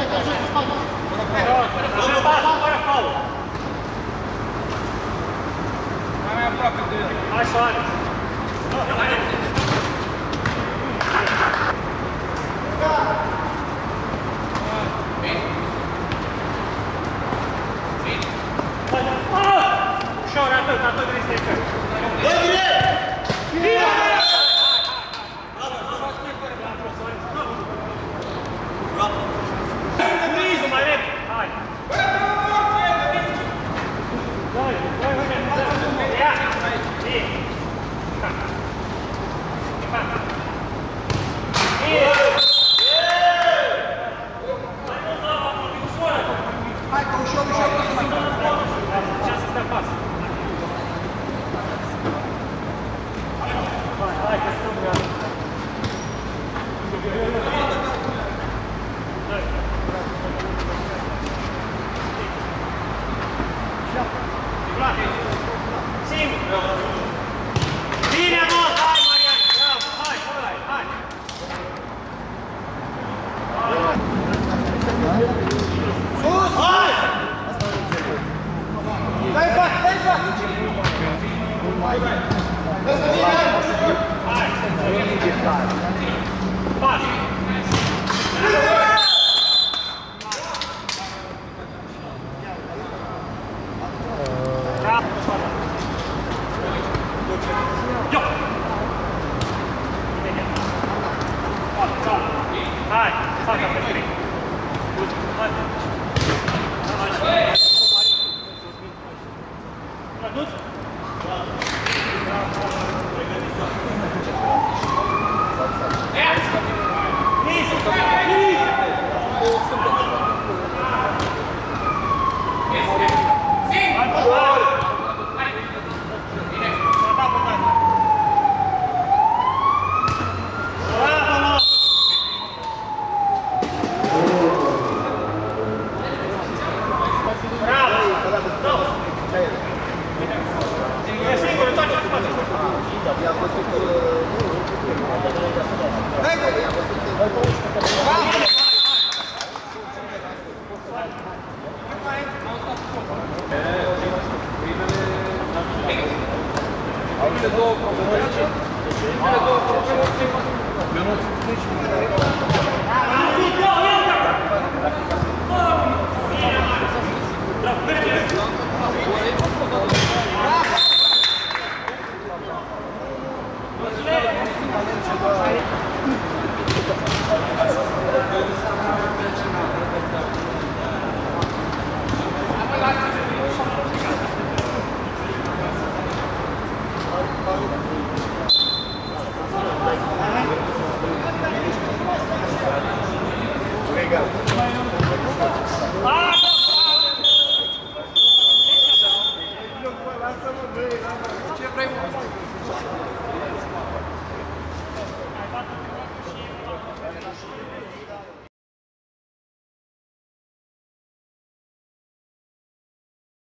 Hai, Soare! Ușor, atât vrei să-i feri. Dă direct! Direct! Turizul, mai repede! Hai! Ia! Bine! Hai, că ușor, ușor, nu se mai Ce să stă pas? Hai, că stăm gata. Sim! Bine, mă! Hai, Marian! Bravo! Hai, hai! sus! Hai! Dai-i fac, dai-i fac! Lăsă bine! Hai! Pas! Hai, facă pe trei. Hai. Răduți? Cele două probleme. Cele două probleme.